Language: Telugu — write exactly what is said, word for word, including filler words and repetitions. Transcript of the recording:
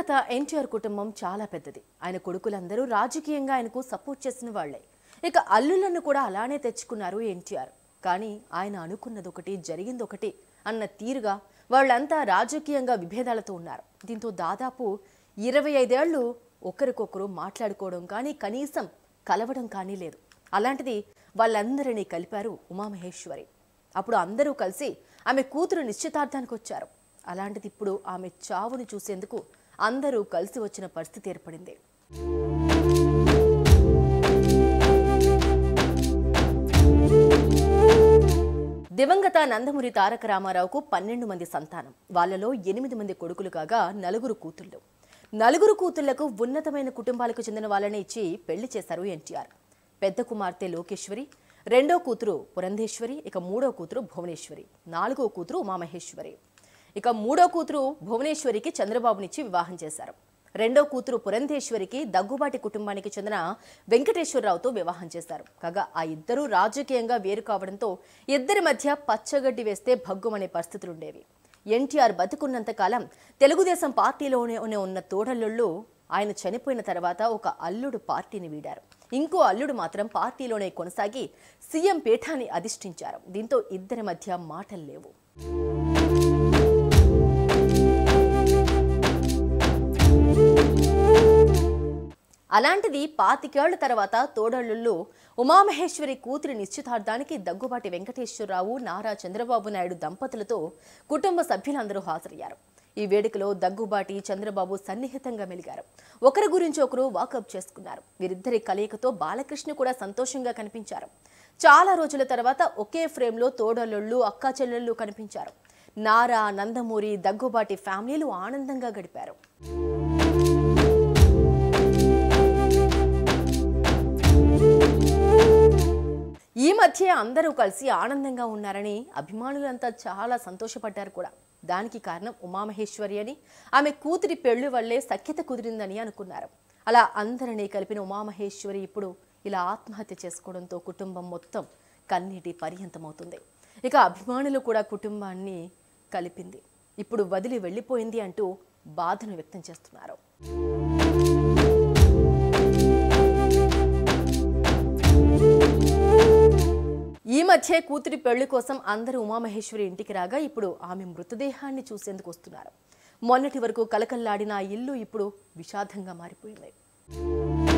దివంగత ఎన్టీఆర్ కుటుంబం చాలా పెద్దది. ఆయన కొడుకులందరూ రాజకీయంగా ఆయనకు సపోర్ట్ చేసిన వాళ్లే. ఇక అల్లులను కూడా అలానే తెచ్చుకున్నారు ఎన్టీఆర్. కానీ ఆయన అనుకున్నది ఒకటి, జరిగింది ఒకటి అన్న తీరుగా వాళ్ళంతా రాజకీయంగా విభేదాలతో ఉన్నారు. దీంతో దాదాపు ఇరవై ఐదేళ్లు ఒకరికొకరు మాట్లాడుకోవడం కానీ కనీసం కలవడం కానీ లేదు. అలాంటిది వాళ్ళందరినీ కలిపారు ఉమామహేశ్వరి. అప్పుడు అందరూ కలిసి ఆమె కూతురు నిశ్చితార్థానికి వచ్చారు. అలాంటిది ఇప్పుడు ఆమె చావును చూసేందుకు అందరూ కలిసి వచ్చిన పరిస్థితి ఏర్పడింది. దివంగత నందమూరి తారక రామారావుకు పన్నెండు మంది సంతానం. వాళ్లలో ఎనిమిది మంది కొడుకులు కాగా నలుగురు కూతుళ్లు. నలుగురు కూతుళ్లకు ఉన్నతమైన కుటుంబాలకు చెందిన వాళ్ళని ఇచ్చి పెళ్లి చేశారు ఎన్టీఆర్. పెద్ద కుమార్తె లోకేశ్వరి, రెండో కూతురు పురంధేశ్వరి, ఇక మూడో కూతురు భువనేశ్వరి, నాలుగో కూతురు ఉమామహేశ్వరి. ఇక మూడో కూతురు భువనేశ్వరికి చంద్రబాబునిచ్చి వివాహం చేశారు. రెండో కూతురు పురంధేశ్వరికి దగ్గుబాటి కుటుంబానికి చెందిన వెంకటేశ్వరరావుతో వివాహం చేశారు. కాగా ఆ ఇద్దరూ రాజకీయంగా వేరు కావడంతో ఇద్దరి మధ్య పచ్చగడ్డి వేస్తే భగ్గుమనే పరిస్థితులుండేవి. ఎన్టీఆర్ బతుకున్నంత కాలం తెలుగుదేశం పార్టీలోనే ఉన్న తోడల్లుళ్ళు ఆయన చనిపోయిన తర్వాత ఒక అల్లుడు పార్టీని వీడారు. ఇంకో అల్లుడు మాత్రం పార్టీలోనే కొనసాగి సీఎం పీఠాన్ని అధిష్ఠించారు. దీంతో ఇద్దరి మధ్య మాటలు లేవు. అలాంటిది పాతికేళ్ల తర్వాత తోడళ్లుళ్ళు ఉమామహేశ్వరి కూతురి నిశ్చితార్థానికి దగ్గుబాటి వెంకటేశ్వరరావు, నారా చంద్రబాబు నాయుడు దంపతులతో కుటుంబ సభ్యులందరూ హాజరయ్యారు. ఈ వేడుకలో దగ్గుబాటి, చంద్రబాబు సన్నిహితంగా మెలిగారు. ఒకరి గురించి ఒకరు వాకప్ చేసుకున్నారు. వీరిద్దరి కలయికతో బాలకృష్ణ కూడా సంతోషంగా కనిపించారు. చాలా రోజుల తర్వాత ఒకే ఫ్రేమ్లో తోడల్లుళ్ళు, అక్కా చెల్లెళ్ళు కనిపించారు. నారా, నందమూరి, దగ్గుబాటి ఫ్యామిలీలు ఆనందంగా గడిపారు. ఈ మధ్య అందరూ కలిసి ఆనందంగా ఉన్నారని అభిమానులంతా చాలా సంతోషపడ్డారు కూడా. దానికి కారణం ఉమామహేశ్వరి అని, ఆమె కూతురి పెళ్లి వల్లే సఖ్యత కుదిరిందని అనుకున్నారు. అలా అందరినీ కలిపిన ఉమామహేశ్వరి ఇప్పుడు ఇలా ఆత్మహత్య చేసుకోవడంతో కుటుంబం మొత్తం కన్నీటి పర్యంతమవుతుంది. ఇక అభిమానులు కూడా కుటుంబాన్ని కలిపింది, ఇప్పుడు వదిలి వెళ్ళిపోయింది అంటూ బాధను వ్యక్తం చేస్తున్నారు. ఈ మధ్య కూతురి పెళ్లి కోసం అందరూ ఉమామహేశ్వరి ఇంటికి రాగా ఇప్పుడు ఆమె మృతదేహాన్ని చూసేందుకు వస్తున్నారు. మొన్నటి వరకు కలకల్లాడిన ఆ ఇల్లు ఇప్పుడు విషాదంగా మారిపోయింది.